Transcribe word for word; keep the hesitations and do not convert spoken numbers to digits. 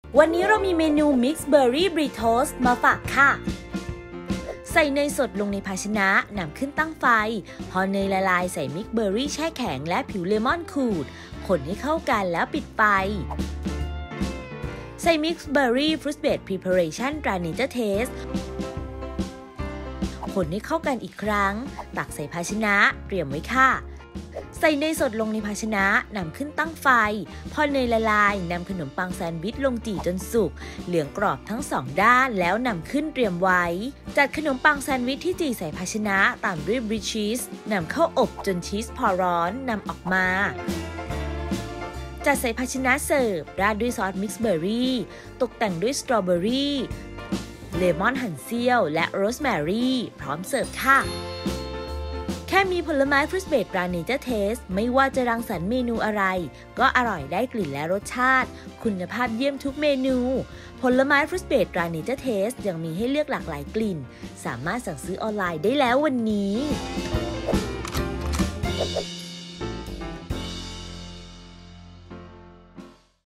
วันนี้เรามีเมนู Mixed Berry Brie Toast มาฝากค่ะใส่เนยสดลงในภาชนะนำขึ้นตั้งไฟพอเนยละลายใส่มิกซ์เบอร์รี่แช่แข็งและผิวเลมอนขูดคนให้เข้ากันแล้วปิดไฟใส่ Mixed Berry Fruit Based Preparation ตรา Nature Taste คนให้เข้ากันอีกครั้งตักใส่ภาชนะเตรียมไว้ค่ะใส่เนยสดลงในภาชนะนำขึ้นตั้งไฟพอเนยละลายนำขนมปังแซนด์วิชลงจี่จนสุกเหลืองกรอบทั้งสองด้านแล้วนำขึ้นเตรียมไว้จัดขนมปังแซนด์วิชที่จี่ใส่ภาชนะตามด้วยบริชีสนำเข้าอบจนชีสพอร้อนนำออกมาจัดใส่ภาชนะเสิร์ฟราดด้วยซอสมิกซ์เบอร์รี่ตกแต่งด้วยสตรอเบอรี่เลมอนหั่นเสี้ยวและโรสแมรี่พร้อมเสิร์ฟค่ะแค่มีผลไม้ฟรุตเบรดตรา Nature Taste ไม่ว่าจะรังสรรค์เมนูอะไรก็อร่อยได้กลิ่นและรสชาติคุณภาพเยี่ยมทุกเมนูผลไม้ฟรุตเบรดตรา Nature Taste ยังมีให้เลือกหลากหลายกลิ่นสามารถสั่งซื้อออนไลน์ได้แล้ววันนี้